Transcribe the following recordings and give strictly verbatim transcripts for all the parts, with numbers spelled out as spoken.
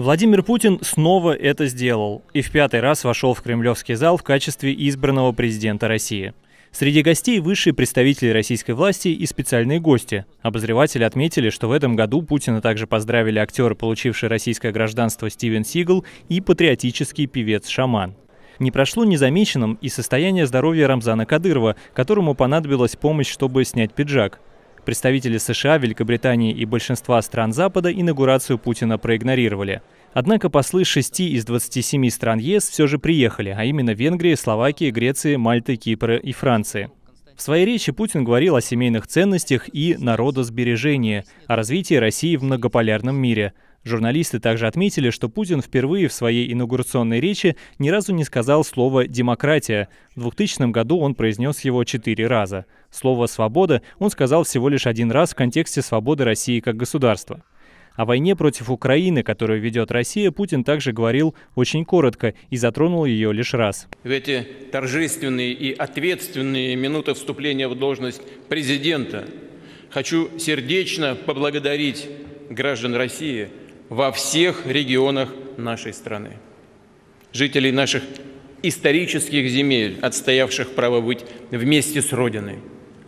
Владимир Путин снова это сделал и в пятый раз вошел в кремлевский зал в качестве избранного президента России. Среди гостей высшие представители российской власти и специальные гости. Обозреватели отметили, что в этом году Путина также поздравили актер, получивший российское гражданство Стивен Сигал, и патриотический певец-шаман. Не прошло незамеченным и состояние здоровья Рамзана Кадырова, которому понадобилась помощь, чтобы снять пиджак. Представители США, Великобритании и большинства стран Запада инаугурацию Путина проигнорировали. Однако послы шести из двадцати семи стран ЕС все же приехали, а именно Венгрии, Словакии, Греции, Мальты, Кипра и Франции. В своей речи Путин говорил о семейных ценностях и народосбережении, о развитии России в многополярном мире. Журналисты также отметили, что Путин впервые в своей инаугурационной речи ни разу не сказал слово «демократия». В двухтысячном году он произнес его четыре раза. Слово «свобода» он сказал всего лишь один раз в контексте свободы России как государства. О войне против Украины, которую ведет Россия, Путин также говорил очень коротко и затронул ее лишь раз. В эти торжественные и ответственные минуты вступления в должность президента хочу сердечно поблагодарить граждан России во всех регионах нашей страны, жителей наших исторических земель, отстоявших право быть вместе с Родиной.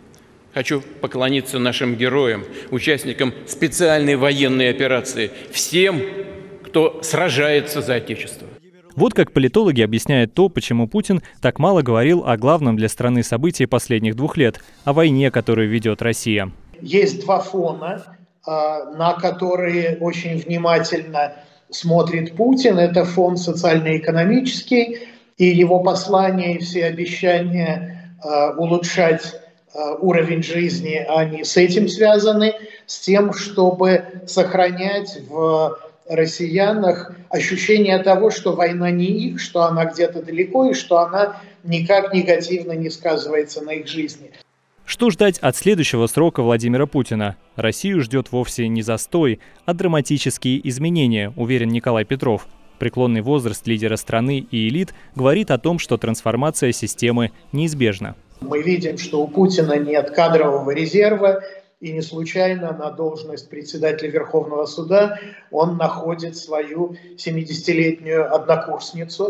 Хочу поклониться нашим героям, участникам специальной военной операции, всем, кто сражается за Отечество. Вот как политологи объясняют то, почему Путин так мало говорил о главном для страны событии последних двух лет – о войне, которую ведет Россия. Есть два фона, на которые очень внимательно смотрит Путин. Это фон социально-экономический, и его послания и все обещания улучшать уровень жизни, они с этим связаны, с тем, чтобы сохранять в россиянах ощущение того, что война не их, что она где-то далеко и что она никак негативно не сказывается на их жизни. Что ждать от следующего срока Владимира Путина? Россию ждет вовсе не застой, а драматические изменения, уверен Николай Петров. Преклонный возраст лидера страны и элит говорит о том, что трансформация системы неизбежна. Мы видим, что у Путина нет кадрового резерва, и не случайно на должность председателя Верховного суда он находит свою семидесятилетнюю однокурсницу.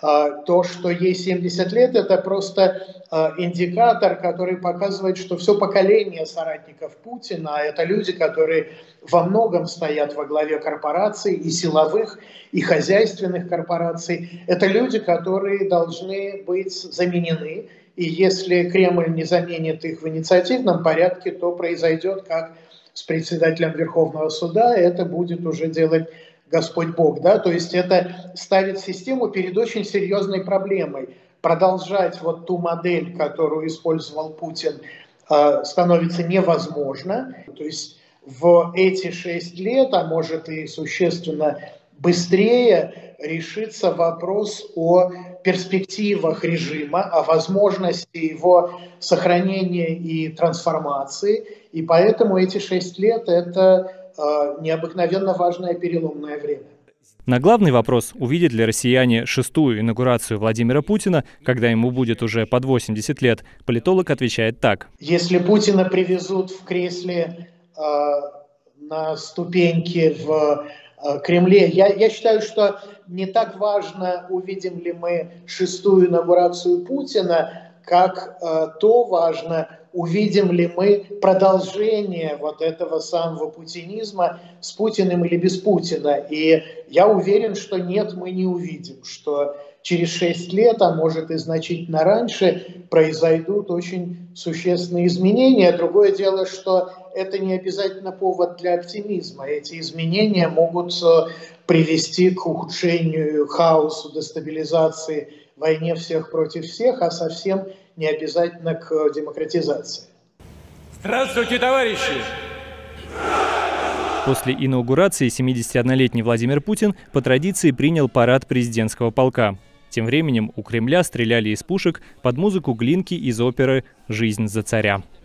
То, что ей семьдесят лет, это просто индикатор, который показывает, что все поколение соратников Путина, это люди, которые во многом стоят во главе корпораций, и силовых, и хозяйственных корпораций, это люди, которые должны быть заменены. И если Кремль не заменит их в инициативном порядке, то произойдет как с председателем Верховного суда, это будет уже делать Господь Бог, да, то есть это ставит систему перед очень серьезной проблемой. Продолжать вот ту модель, которую использовал Путин, становится невозможно. То есть в эти шесть лет, а может и существенно быстрее, решится вопрос о перспективах режима, о возможности его сохранения и трансформации. И поэтому эти шесть лет – это необыкновенно важное переломное время. На главный вопрос, увидят ли россияне шестую инаугурацию Владимира Путина, когда ему будет уже под восемьдесят лет, политолог отвечает так. Если Путина привезут в кресле э, на ступеньке в э, Кремле, я, я считаю, что не так важно, увидим ли мы шестую инаугурацию Путина, как э, то важно, увидим ли мы продолжение вот этого самого путинизма с Путиным или без Путина. И я уверен, что нет, мы не увидим, что через шесть лет, а может и значительно раньше, произойдут очень существенные изменения. Другое дело, что это не обязательно повод для оптимизма. Эти изменения могут привести к ухудшению, хаосу, дестабилизации, войне всех против всех, а совсем не обязательно к демократизации. Здравствуйте, товарищи! После инаугурации семидесятиоднолетний Владимир Путин по традиции принял парад президентского полка. Тем временем у Кремля стреляли из пушек под музыку Глинки из оперы «Жизнь за царя».